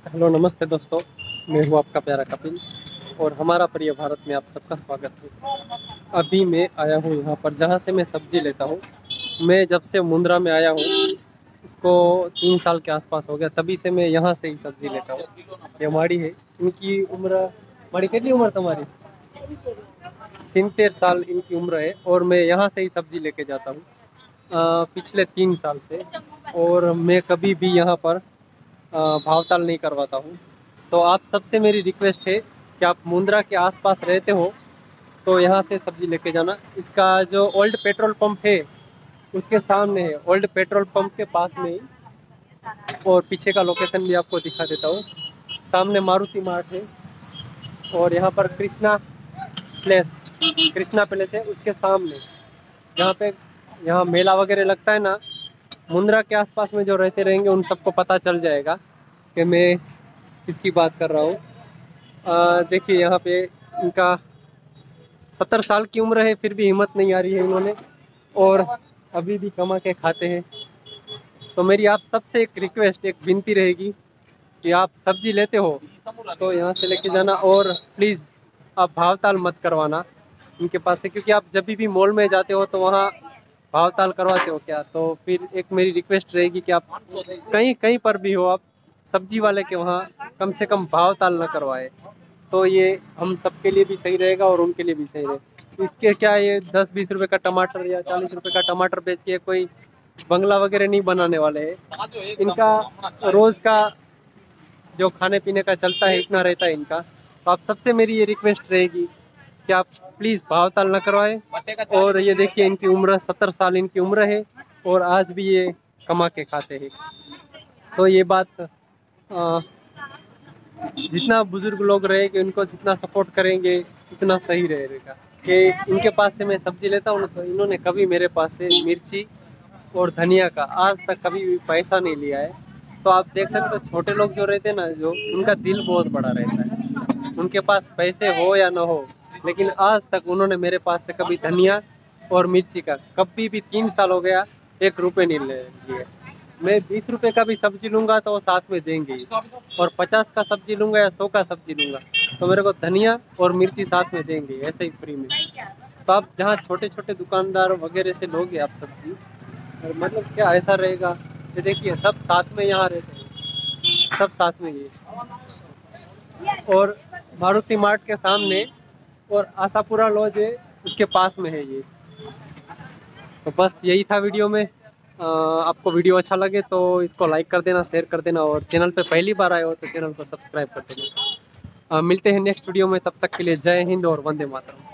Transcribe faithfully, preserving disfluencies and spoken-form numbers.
Hello नमस्ते दोस्तों। मैं हूँ आपका प्यारा कपिल और हमारा प्रिय भारत में आप सबका स्वागत है। अभी मैं आया हूँ यहाँ पर जहाँ से मैं सब्जी लेता हूँ। मैं जब से मुंद्रा में आया हूँ इसको तीन साल के आसपास हो गया, तभी से मैं यहाँ से ही सब्जी लेता हूँ। ये माड़ी है, इनकी उम्र माड़ी कितनी उम्र तुम्हारी? सिंतेर साल इनकी उम्र है और मैं यहाँ से ही सब्जी लेके जाता हूँ अ, पिछले तीन साल से। और मैं कभी भी यहाँ पर अ, भावताल नहीं करवाता हूँ। तो आप सबसे मेरी रिक्वेस्ट है कि आप मुंद्रा के आसपास रहते हो तो यहाँ से सब्जी लेके जाना। इसका जो ओल्ड पेट्रोल पंप है उसके सामने है, ओल्ड पेट्रोल पंप के पास में ही। और पीछे का लोकेशन भी आपको दिखा देता हूँ। सामने मारुति मार्ट है और यहाँ पर कृष्णा प्लेस कृष्णा प्लेस है उसके सामने, जहाँ पे यहाँ मेला वगैरह लगता है ना। मुंद्रा के आसपास में जो रहते रहेंगे उन सबको पता चल जाएगा कि मैं किसकी बात कर रहा हूँ। अ, देखिए यहाँ पे इनका सत्तर साल की उम्र है, फिर भी हिम्मत नहीं आ रही है इन्होंने, और अभी भी कमा के खाते हैं। तो मेरी आप सबसे एक रिक्वेस्ट, एक विनती रहेगी कि आप सब्जी लेते हो तो यहाँ से लेके जाना, और प्लीज़ आप भावताल मत करवाना इनके पास से, क्योंकि आप जब भी मॉल में जाते हो तो वहाँ भावताल करवाते हो क्या। तो फिर एक मेरी रिक्वेस्ट रहेगी कि आप कहीं कहीं पर भी हो, आप सब्जी वाले के वहाँ कम से कम भावताल न करवाए, तो ये हम सबके लिए भी सही रहेगा और उनके लिए भी सही रहेगा। इसके क्या, ये दस बीस रुपए का टमाटर या चालीस रुपए का टमाटर बेच के कोई बंगला वगैरह नहीं बनाने वाले हैं। इनका रोज़ का जो खाने पीने का चलता है इतना रहता है इनका। तो आप सबसे मेरी ये रिक्वेस्ट रहेगी कि आप प्लीज़ भावताल न करवाएं। और ये देखिए इनकी उम्र सत्तर साल इनकी उम्र है और आज भी ये कमा के खाते हैं। तो ये बात आ, जितना बुजुर्ग लोग रहेंगे उनको जितना सपोर्ट करेंगे उतना सही रहेगा। कि इनके पास से मैं सब्जी लेता हूँ तो इन्होंने कभी मेरे पास से मिर्ची और धनिया का आज तक कभी भी पैसा नहीं लिया है। तो आप देख सकते हो छोटे लोग जो रहते हैं ना, जो उनका दिल बहुत बड़ा रहता है, उनके पास पैसे हो या ना हो, लेकिन आज तक उन्होंने मेरे पास से कभी धनिया और मिर्ची का कभी भी, तीन साल हो गया, एक रुपये नहीं ले लिए। मैं बीस रुपए का भी सब्जी लूँगा तो वो साथ में देंगे ही, और पचास का सब्जी लूँगा या सौ का सब्जी लूँगा तो मेरे को धनिया और मिर्ची साथ में देंगे, ऐसे ही फ्री में। तो आप जहाँ छोटे छोटे दुकानदार वगैरह से लोगे आप सब्जी, और मतलब क्या ऐसा रहेगा कि देखिए सब साथ में यहाँ रहते हैं, सब साथ में ही। और मारुति मार्ट के सामने और आशापुरा लॉज है उसके पास में है ये। तो बस यही था वीडियो में। अ, आपको वीडियो अच्छा लगे तो इसको लाइक कर देना, शेयर कर देना, और चैनल पे पहली बार आए हो तो चैनल को सब्सक्राइब कर देना। अ, मिलते हैं नेक्स्ट वीडियो में, तब तक के लिए जय हिंद और वंदे मातरम।